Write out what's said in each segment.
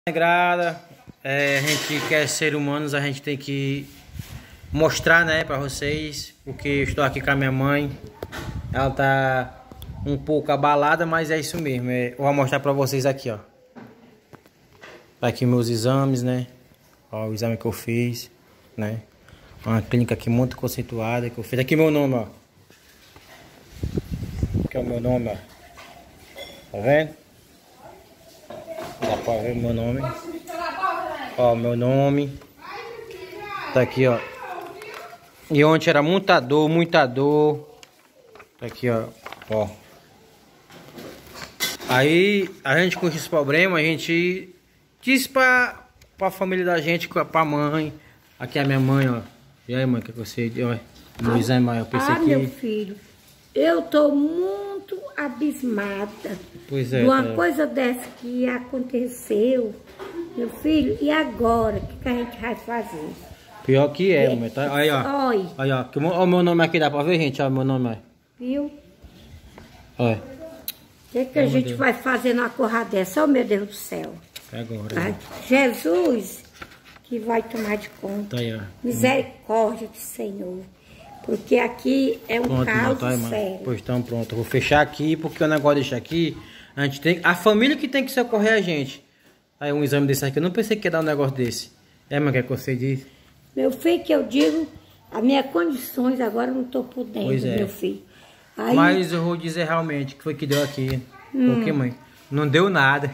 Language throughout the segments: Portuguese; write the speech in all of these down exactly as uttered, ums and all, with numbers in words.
Sagrada, é, a gente quer ser humanos, a gente tem que mostrar, né, pra vocês, porque eu estou aqui com a minha mãe. Ela tá um pouco abalada, mas é isso mesmo. É, eu vou mostrar pra vocês aqui, ó. Tá aqui meus exames, né? Ó, o exame que eu fiz, né? Uma clínica aqui muito conceituada que eu fiz. Aqui meu nome, ó. Aqui é o meu nome, ó. Tá vendo? Dá pra ver meu nome. Ó, meu nome. Tá aqui, ó. E ontem era muita dor, muita dor. Tá aqui, ó. Ó. Aí, a gente com esse problema, a gente disse pra, pra família da gente, pra mãe. Aqui é a minha mãe, ó. E aí, mãe, o que você... Ó, meu exame, eu pensei ah, que... meu filho, eu tô muito abismada. Pois é. De uma tá... coisa dessa que aconteceu, meu filho. E agora, o que, que a gente vai fazer? Pior que é, mãe. Tá? Aí, ó. Oi. Aí, ó. Ó o meu nome aqui, dá pra ver, gente? Ó, o meu nome, ó. Viu? Olha. O que, que a gente vai fazer numa corra dessa? Oh, meu Deus do céu. É agora. Ai, Jesus que vai tomar de conta. Tá aí, ó. Misericórdia do Senhor. Porque aqui é um Pronto, caso tá aí, sério. Pois então, pronto. Eu vou fechar aqui, porque o negócio de deixar aqui, a gente tem... A família que tem que socorrer a gente. Aí um exame desse aqui, eu não pensei que ia dar um negócio desse. É, mas o que é que você diz? Meu filho, que eu digo, as minhas condições agora eu não estou podendo, Pois é. meu filho. Aí, Mas eu vou dizer realmente o que foi que deu aqui. Hum. O que, mãe? Não deu nada.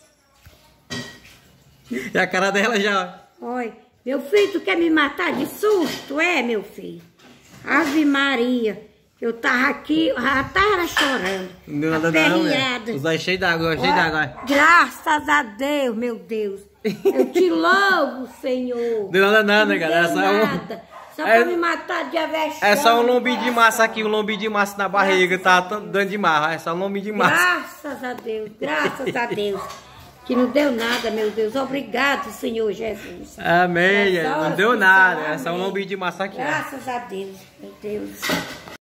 E a cara dela já... Olha, meu filho, tu quer me matar de susto? É, meu filho? Ave Maria, eu tava aqui, eu já tava chorando. Não deu nada não, né? Aperreada. Os dois cheios d'água, cheio d'água. Graças a Deus, meu Deus. Eu te louvo, Senhor. Deu nada não, né, Não galera? deu Só um- nada. Só É- pra me matar de avexame. É só um lombinho de massa aqui, um lombinho de massa na barriga, tá dando de marra. É só um lombinho de massa. Graças a Deus, graças a Deus. Que não deu nada, meu Deus. Obrigado, Senhor Jesus. Amém. É só Não deu que nada. só É só um amém. lombinho de massa aqui. ó. Graças a Deus, meu Deus.